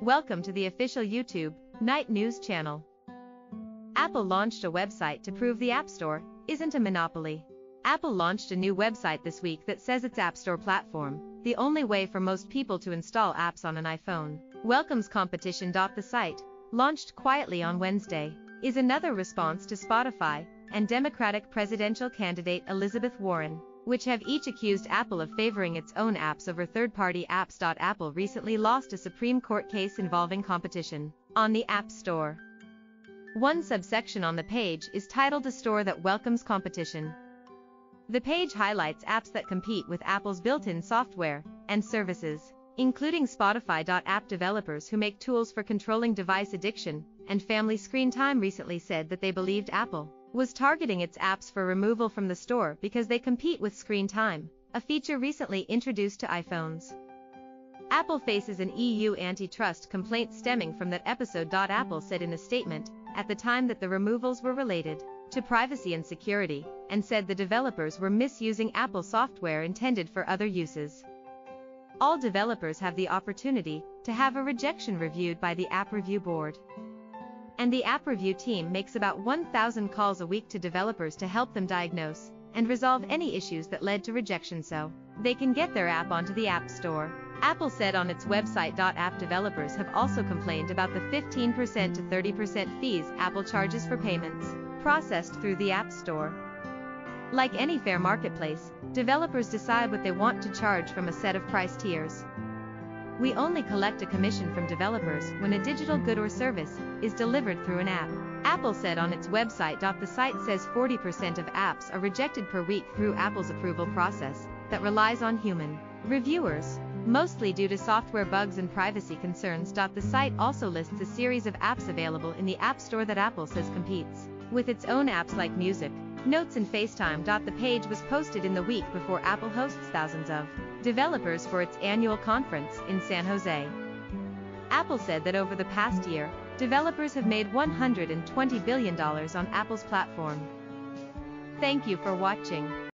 Welcome to the official YouTube Night News channel. Apple launched a website to prove the App Store isn't a monopoly. Apple launched a new website this week that says its App Store platform, the only way for most people to install apps on an iPhone, welcomes competition. The site, launched quietly on Wednesday, is another response to Spotify and Democratic presidential candidate Elizabeth Warren, which have each accused Apple of favoring its own apps over third-party apps. Apple recently lost a Supreme Court case involving competition on the App Store. One subsection on the page is titled "A Store That Welcomes Competition." The page highlights apps that compete with Apple's built-in software and services, including Spotify. App developers who make tools for controlling device addiction and family screen time recently said that they believed Apple was targeting its apps for removal from the store because they compete with screen time, a feature recently introduced to iPhones. Apple faces an EU antitrust complaint stemming from that episode. Apple said in a statement at the time that the removals were related to privacy and security, and said the developers were misusing Apple software intended for other uses. All developers have the opportunity to have a rejection reviewed by the App Review Board. And the App Review team makes about 1,000 calls a week to developers to help them diagnose and resolve any issues that led to rejection so they can get their app onto the App Store. Apple said on its website. App developers have also complained about the 15% to 30% fees Apple charges for payments processed through the App Store. Like any fair marketplace, developers decide what they want to charge from a set of price tiers. We only collect a commission from developers when a digital good or service is delivered through an app, Apple said on its website. The site says 40% of apps are rejected per week through Apple's approval process that relies on human reviewers, mostly due to software bugs and privacy concerns. The site also lists a series of apps available in the App Store that Apple says competes with its own apps like Music, Notes and FaceTime. The page was posted in the week before Apple hosts thousands of developers for its annual conference in San Jose. Apple said that over the past year, developers have made $120 billion on Apple's platform. Thank you for watching.